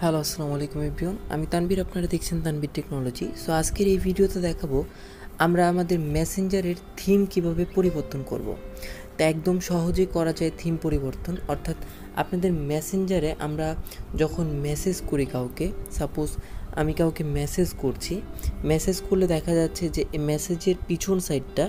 Hello, আসসালামু আলাইকুম everyone. আমি তানভীর, আপনারা দেখছেন তানভীর টেকনোলজি। সো আজকের এই ভিডিওতে দেখাবো আমরা আমাদের মেসেঞ্জারের থিম কিভাবে পরিবর্তন করব। তা একদম সহজেই করা যায় থিম পরিবর্তন, অর্থাৎ আপনাদের মেসেঞ্জারে আমরা যখন মেসেজ করি কাউকে, সাপোজ আমি কাউকে মেসেজ করছি, মেসেজ করলে দেখা যাচ্ছে যে এই মেসেজের পিছন সাইডটা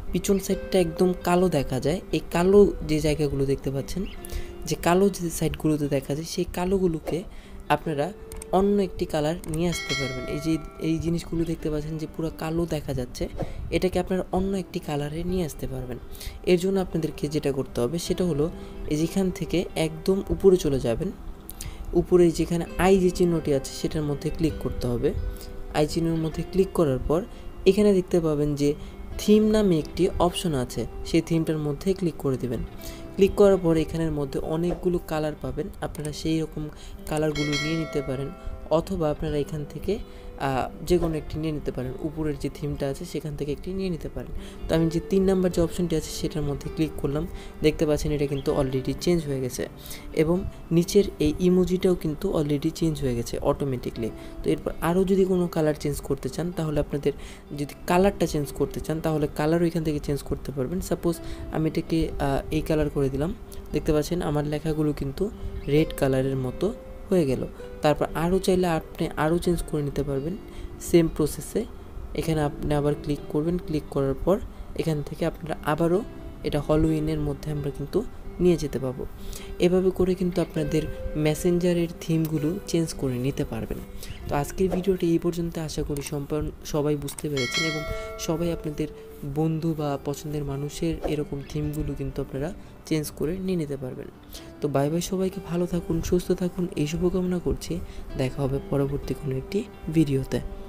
একদম কালো দেখা যায়। এই কালো যে জায়গাগুলো দেখতে পাচ্ছেন, যে কালো যে সাইডগুলোতে দেখা যায়, সেই কালোগুলোকে আপনারা অন্য একটি কালার নিয়ে আসতে পারবেন। এই জিনিসগুলো দেখতে পাচ্ছেন যে পুরো কালো দেখা যাচ্ছে, এটাকে আপনারা অন্য একটি কালারে নিয়ে আসতে পারবেন। এর জন্য আপনাদেরকে যেটা করতে হবে সেটা হলো, যেখান থেকে একদম উপরে চলে যাবেন, উপরে যেখানে আই যে চিহ্নটি আছে সেটার মধ্যে ক্লিক করতে হবে। আই চিহ্নের মধ্যে ক্লিক করার পর এখানে দেখতে পাবেন যে থিম নামে একটি অপশন আছে, সেই থিমটার মধ্যে ক্লিক করে দেবেন। ক্লিক করার পর এখানের মধ্যে অনেকগুলো কালার পাবেন, আপনারা সেই রকম কালারগুলো নিয়ে নিতে পারেন, অথবা আপনারা এখান থেকে যে কোনো একটি নিয়ে নিতে পারেন। উপরের যে থিমটা আছে সেখান থেকে একটি নিয়ে নিতে পারেন। তো আমি যে 3 নাম্বার যে অপশনটি আছে সেটার মধ্যে ক্লিক করলাম, দেখতে পাচ্ছেন এটা কিন্তু অলরেডি চেঞ্জ হয়ে গেছে, এবং নিচের এই ইমোজিটাও কিন্তু অলরেডি চেঞ্জ হয়ে গেছে অটোমেটিকলি। তো এরপর আরও যদি কোনো কালার চেঞ্জ করতে চান, তাহলে আপনাদের যদি কালারটা চেঞ্জ করতে চান তাহলে কালারও এখান থেকে চেঞ্জ করতে পারবেন। সাপোজ আমি এটাকে এই কালার করে দিলাম, দেখতে পাচ্ছেন আমার লেখাগুলো কিন্তু রেড কালারের মতো হয়ে গেল। তারপর আরও চাইলে আপনি আরও চেঞ্জ করে নিতে পারবেন সেম প্রসেসে। এখানে আপনি আবার ক্লিক করবেন, ক্লিক করার পর এখান থেকে আপনারা আবারও এটা হলোউইনের মধ্যে আমরা কিন্তু নিয়ে যেতে পারবো। এভাবে করে কিন্তু আপনাদের মেসেঞ্জারের থিমগুলো চেঞ্জ করে নিতে পারবেন। তো আজকের ভিডিওটি এই পর্যন্ত, আশা করি সবাই বুঝতে পেরেছেন, এবং সবাই আপনাদের বন্ধু বা পছন্দের মানুষের এরকম থিমগুলো কিন্তু আপনারা চেঞ্জ করে নিয়ে নিতে পারবেন। তো বাই বাই, সবাইকে ভালো থাকুন, সুস্থ থাকুন, এই শুভকামনা করছি। দেখা হবে পরবর্তী কোনো একটি ভিডিওতে।